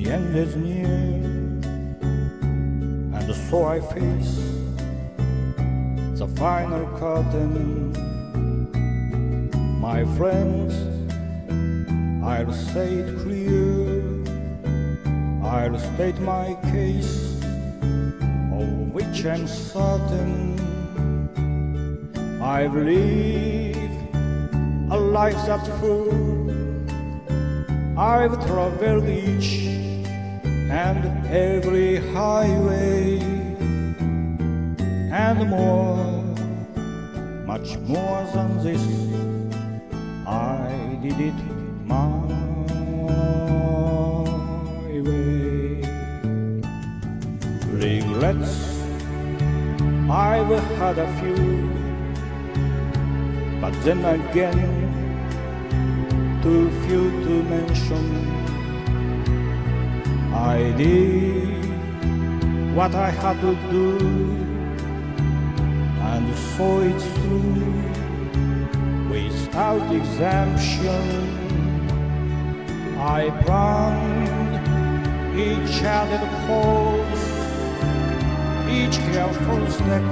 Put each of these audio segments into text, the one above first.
the end is near, and so I face the final curtain. My friends, I'll say it clear, I'll state my case, of which I'm certain. I've lived a life that's full, I've traveled each and every highway, and more, much more than this, I did it my way. Regrets, I've had a few, but then again, too few to mention. I did what I had to do, and saw it through without exemption. I planned each added course, each careful step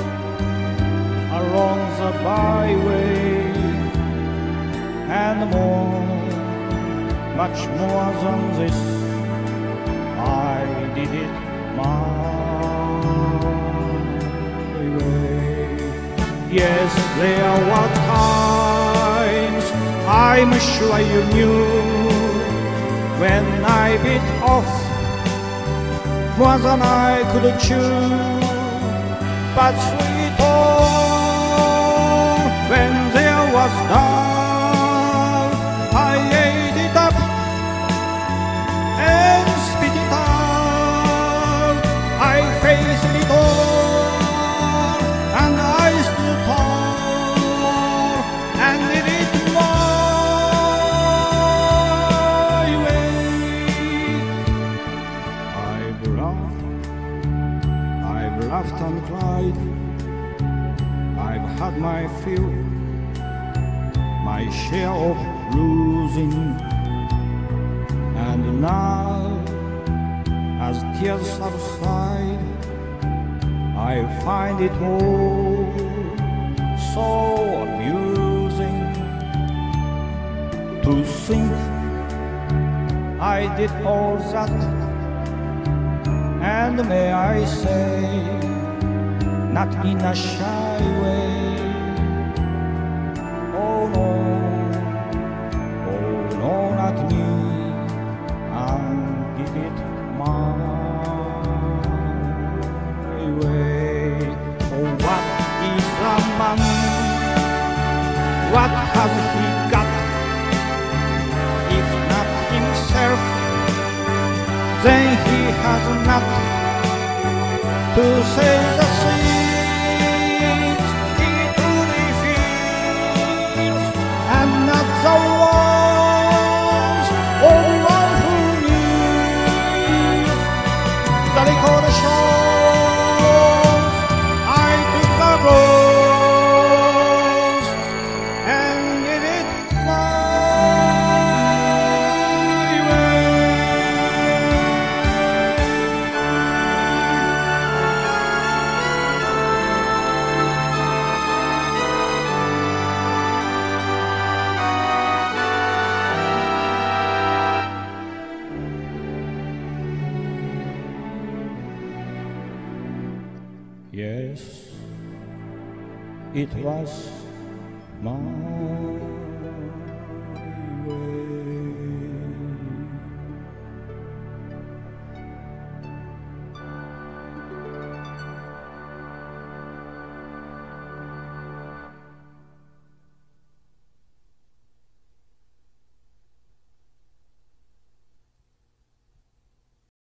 along the byway, and more, much more than this, I did it my way. Yes, there were times, I'm sure you knew, when I bit off more than I could chew. But sweet when there was doubt, I ate it up and spit it out. I faced it all, and I stood tall, and did it my way. I've laughed and cried, I've had my fill, my share of losing, and now, as tears subside, I find it all so amusing to think I did all that, and may I say, not in a shy way. Oh no, not me, I did it my way. Oh, what is a man? What has he got? If not himself, then he has not to say the things he truly feels, and not the ones of one who kneels. The record shows I took the rose and did it my way. Yes, it was my way.